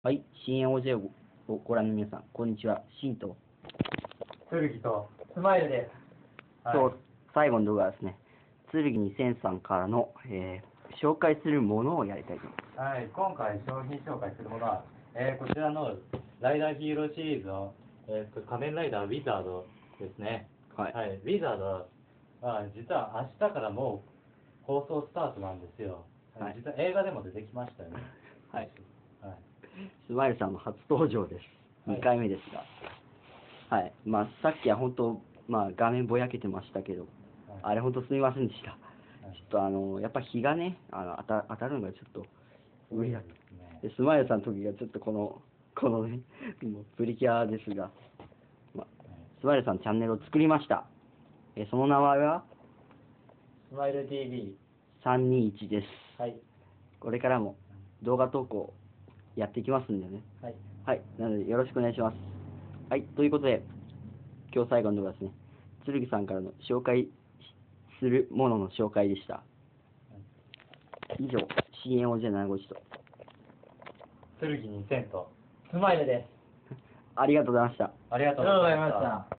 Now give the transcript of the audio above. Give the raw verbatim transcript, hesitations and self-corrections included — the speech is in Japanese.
はい、深淵 オージェー をごご覧の皆さん、こんにちは。シンと、 剣とスマイルです。 今日、 はい最後の動画はですね、剣にせんさんからの、えー紹介するものをやりたいと思います。 はい、今回商品紹介するものは、えーこちらのライダーヒーローシリーズの、えー仮面ライダーウィザードですね。 はいウィザードは、実は明日からもう放送スタートなんですよ。 はい実は映画でも出てきましたよね。 はい。 はい。 スマイルさんの初登場です。 はいにかいめですが。はい。まあ、さっきは本当、まあ、画面ぼやけてましたけど、 はいあれ本当すみませんでした。 はいちょっとあの、やっぱ日がね、あの当た当たるのがちょっと無理だった。 そうですねで、スマイルさんの時がちょっとこの、このね、もうプリキュアですが、まあ、スマイルさんのチャンネルを作りました。えその名前はスマイル ティーブイ。 さんにいちです。 はい。 これからも動画投稿やっていきますんでね。 はい。 はい。なのでよろしくお願いします。はい。ということで、今日最後の動画ですね。剣さんからの紹介するものの紹介でした。以上、シーエヌオージェーななごいちと。 剣にせんとスマイルです。 ありがとうございました。 ありがとうございました。